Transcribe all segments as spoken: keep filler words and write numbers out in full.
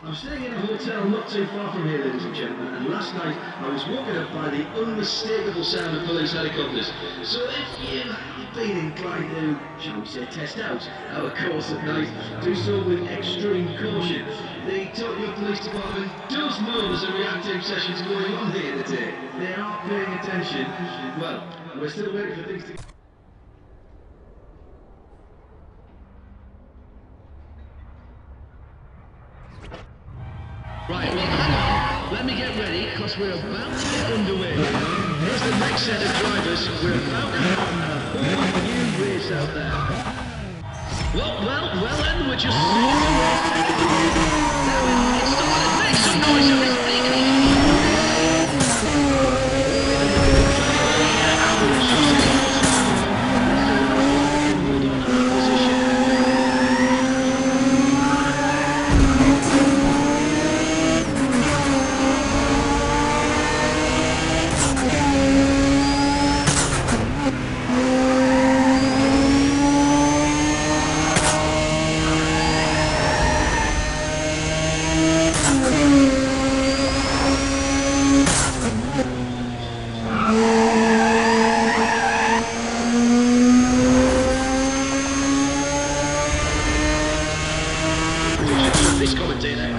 I'm staying in a hotel not too far from here, ladies and gentlemen, and last night I was woken up by the unmistakable sound of police helicopters. So if you've been inclined to, shall we say, test out our course at night, do so with extreme caution. The Tokyo Police Department does know there's a reactive sessions going on here today. They are paying attention. Well, we're still waiting for things to... Right, well, hang on. Let me get ready, because we're about to get underway. Here's the next set of drivers. We're about to have a whole new race out there. Well, well, well, then, we're just seeing the race. Now, it started. Make some noise, everybody. This commentator.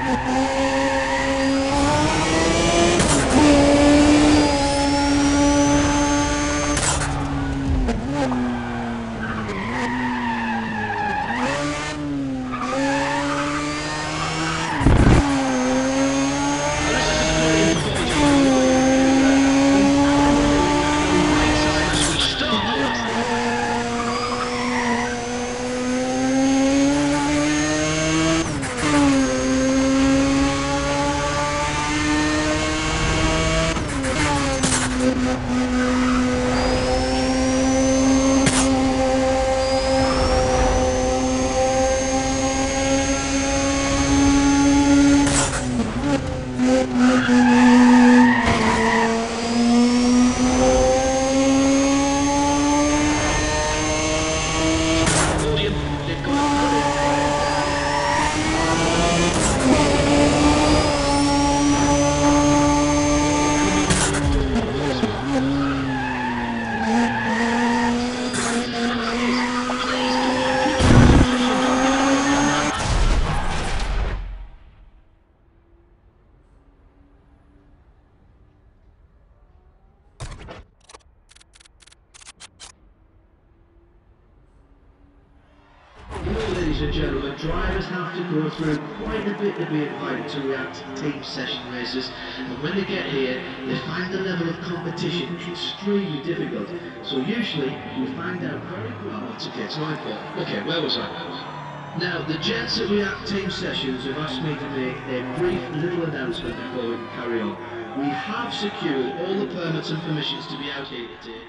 Ladies and gentlemen, drivers have to go through quite a bit to be invited to react team session races, and when they get here, they find the level of competition extremely difficult. So usually, we find out very quickly. Oh, it's okay, it's nine four. Okay, where was I? Now, the gents at React Team Sessions have asked me to make a brief little announcement before we can carry on. We have secured all the permits and permissions to be out here today.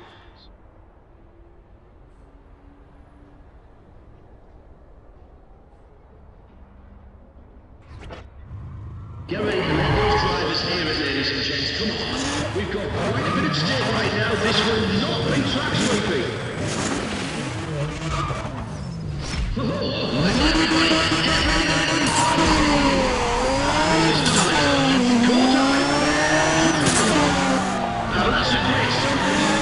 Get ready to let those drivers hear it, ladies and gents. Come on. We've got quite a bit at stake right now. This will not be track sweeping. Oh, everybody, everybody. This time, go time. Now that's a great start.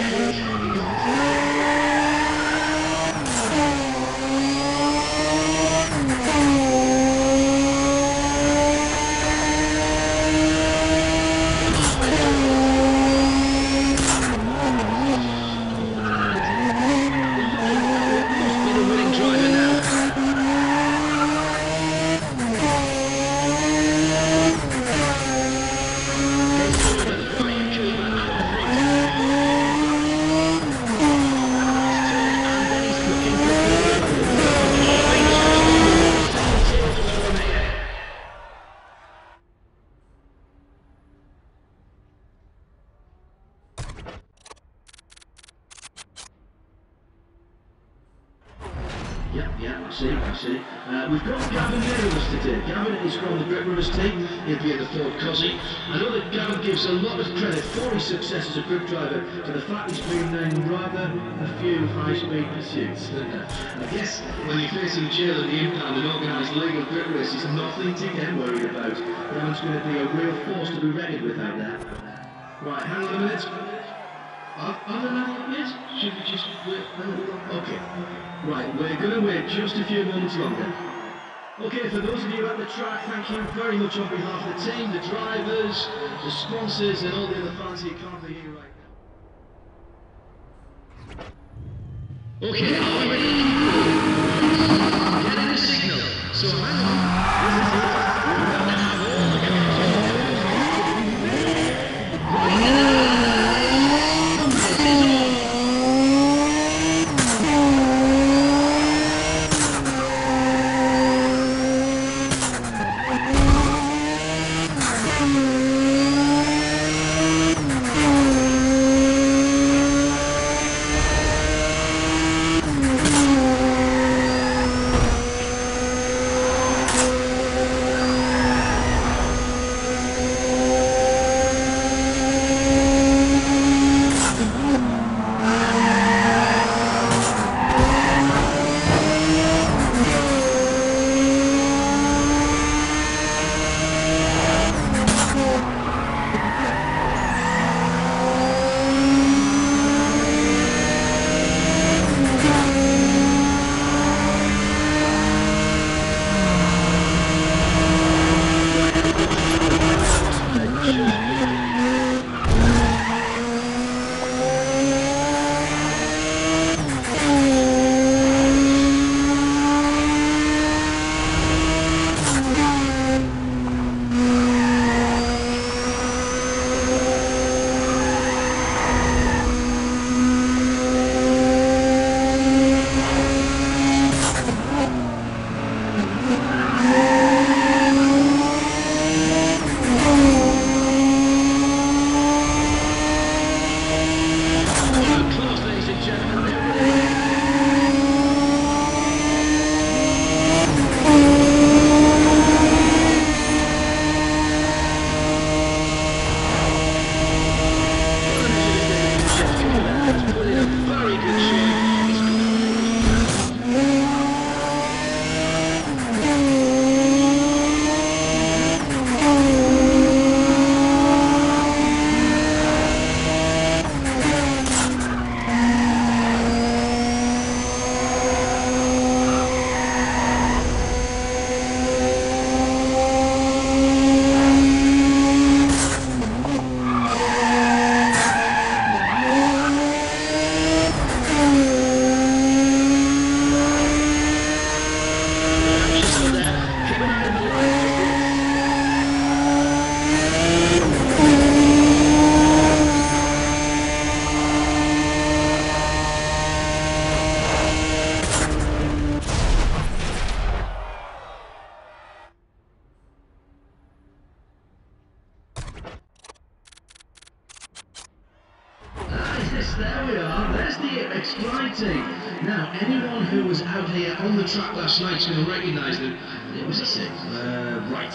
Yeah, yeah, I see, I see. Uh, we've got Gavin there with us today. Gavin is from the Brick Runners team. He'll be in the Ford Cossie. I know that Gavin gives a lot of credit for his success as a grip driver to the fact he's been in rather a few high-speed pursuits. I guess when you're facing jail and the impound and organised legal grip races, nothing to get worried about. Gavin's going to be a real force to be reckoned with out there. Right, hang on a minute. Are, are there any yet? Should we just wait a little? Okay. Right, we're going to wait just a few moments longer. Okay, for those of you at the track, thank you very much on behalf of the team, the drivers, the sponsors, and all the other fans who can't be here right now. Okay, are we ready to keep moving? I'm getting a signal, so hang on. This is it. We're about to have all the cars. Right now. There we are, there's the X-Fly team. Now, anyone who was out here on the track last night is going to recognise them. It was a six. Uh, right.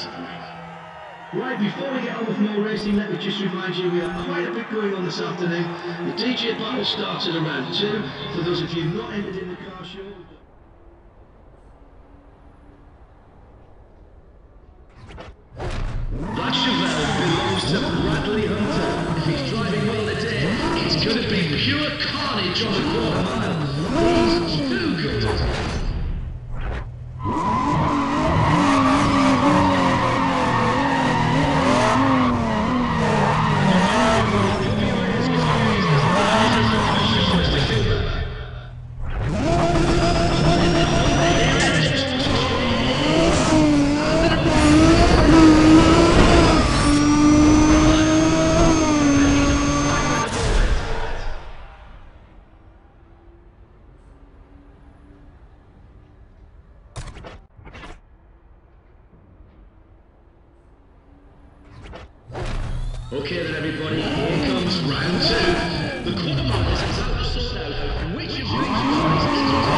Right, before we get on with more racing, let me just remind you we have quite a bit going on this afternoon. The D J battle starts at around two. For those of you not entered in the car show... That Chevelle belongs to Bradley Hunter. If he's driving well today, it's going to be see pure carnage on the quarter mile. He's too good. Okay then everybody, here comes round two. The quarter milers are time to sort out which of these guys is the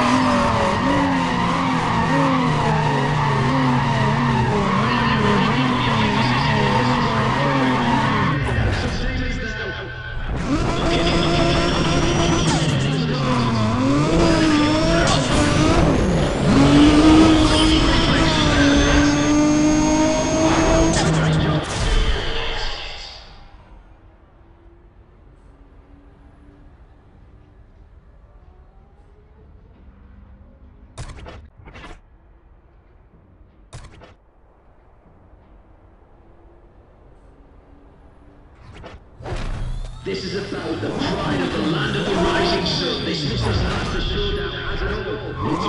This is about the pride of the land of the rising sun. This is just as the showdown has it all. It's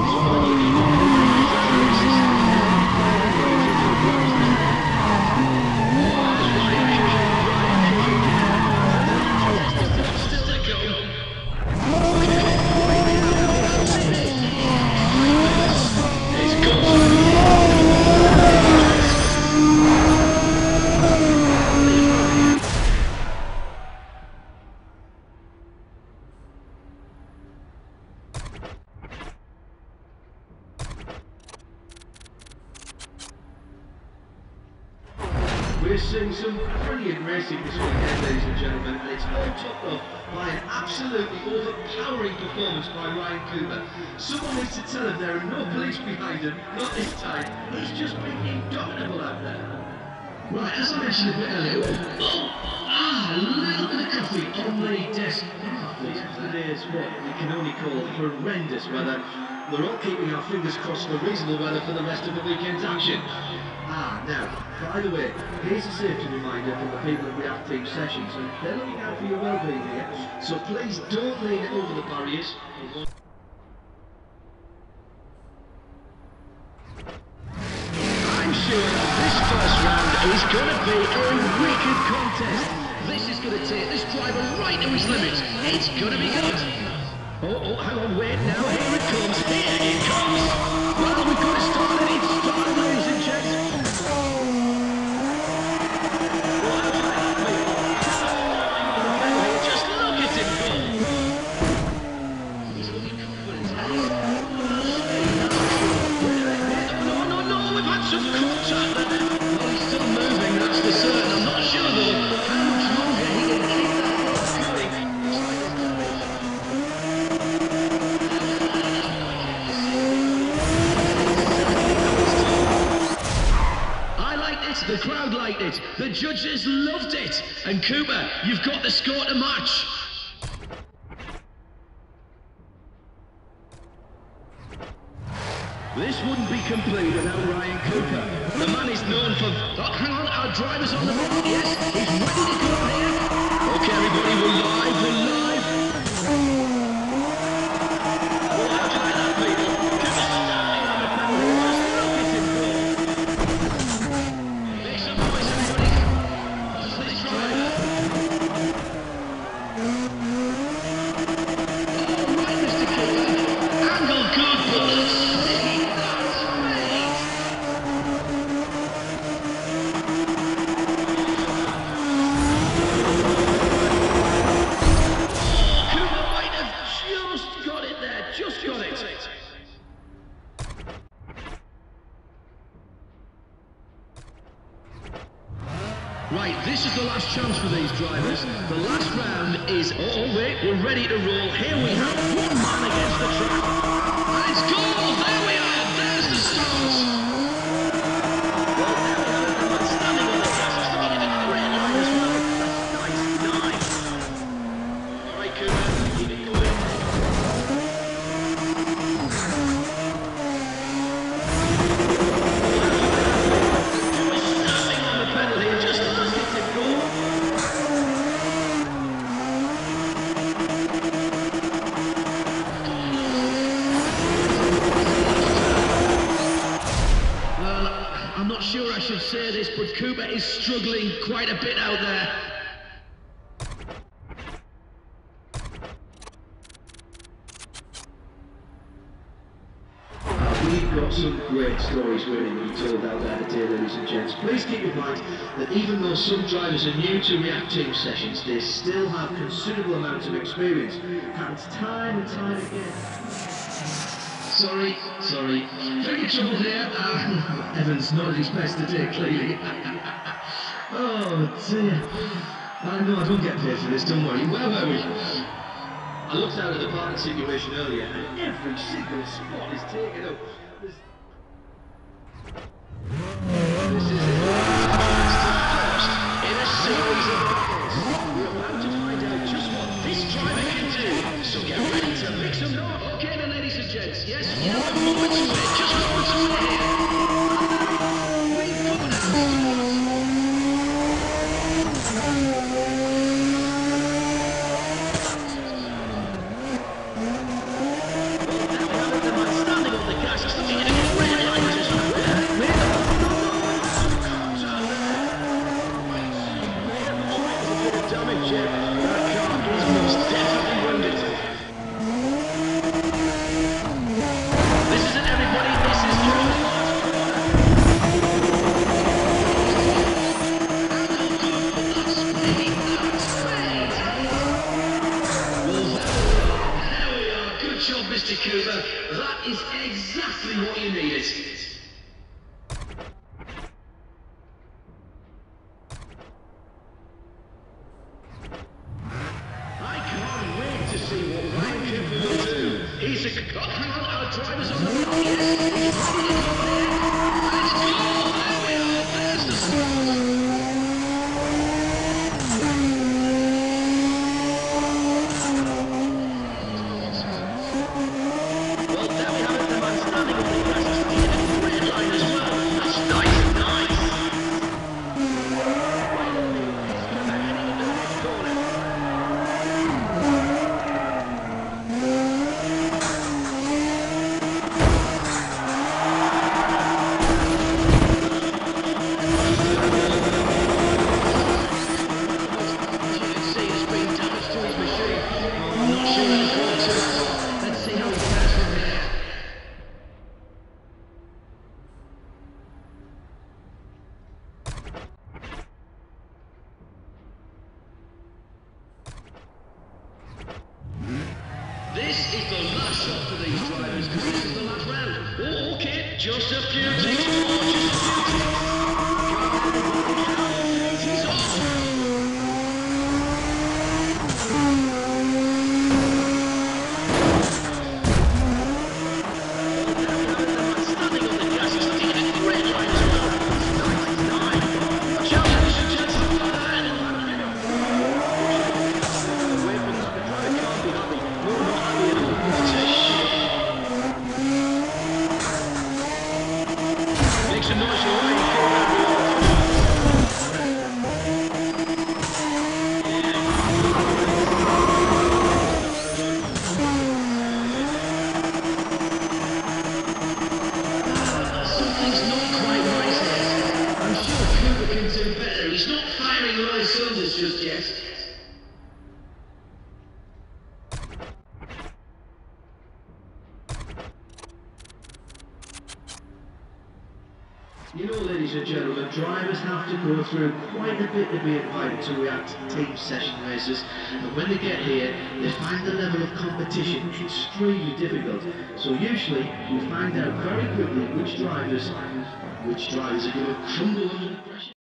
still to go. It's gone. We're seeing some brilliant racing this weekend, ladies and gentlemen, and it's all topped off by an absolutely overpowering performance by Ryan Cooper. Someone needs to tell him there are no police behind him, not this time. He's just been indomitable out there. Right, as I mentioned a bit earlier, oh, ah, a little bit of coffee on the desk. Oh, these days, what we can only call horrendous weather. We're all keeping our fingers crossed for reasonable weather for the rest of the weekend's action. Ah, now, by the way, here's a safety reminder from the people at React Team Sessions, and they're looking out for your well-being here, so please don't lean over the barriers. I'm sure that this first round is going to be a wicked contest. This is going to take this driver right to his limits. It's going to be good. Oh, oh, hang on, wait, now here it comes, here it comes! Well, we've got to start it, it's started, ladies and gents! Just look at him go! He's looking confident. No, no, no, we've had some contact there! Well, he's still moving, that's for certain. I'm not sure, though, how much longer he can keep that ball going. The crowd liked it, the judges loved it, and Cooper, you've got the score to match. This wouldn't be complete without Ryan Cooper. The man is known for... Oh, hang on, our driver's on the road, yes, he's ready to go here. Okay, everybody, we're live, we're live. Well, how do you like that, people? Cooper's standing on the pedal, just look at him go. Right, this is the last chance for these drivers. The last round is... Oh, oh, wait, we're ready to roll. Here we have one man against the track. And it's goal! There we are! There's the start! Well, there we have it. The man standing on the grass. Starting a great line as well. That's nice, nice. All right, quite a bit out there. We've got some great stories waiting to be told out there today, ladies and gents. Please keep in mind that even though some drivers are new to React Team sessions, they still have considerable amounts of experience. Happens time and time again. Sorry, sorry. Very trouble here. Uh, Evans not at his best today, clearly. Oh dear. I know I don't get paid for this, don't worry. Where were we? I looked out at the parking situation earlier and every single spot is taken up. There's... This is it. First in a series of battles. We're about to find out just what this driver can do. So get ready to make some noise. Okay then, ladies and gents. Yes, you know, moments away. Just moments away here. We've got our Mister Cooper, that is exactly what you needed. I can't wait to see what Ryan Cooper will do. He's a got hang on, our driver's on the road. Yes, he's ready to go there. Let's go! There we are, there's the start. This is the last shot for these drivers because this is the last round. Oh, okay, just a few ticks more, just a few ticks. He's off. Standing on the gas, he's taking a great line as well. ninety-nine. Watch out, ladies and gentlemen. Away from that, the driver can't be happy. No, not happy at all. What a shit. Make some noise, you're right. Something's not quite right here. I'm sure Cooper can do better. He's not firing the right cylinders just yet. You know, ladies and gentlemen, drivers have to go through quite a bit to be invited to React Team session races, and when they get here, they find the level of competition extremely difficult. So usually, we find out very quickly which drivers, which drivers are going to crumble under the pressure.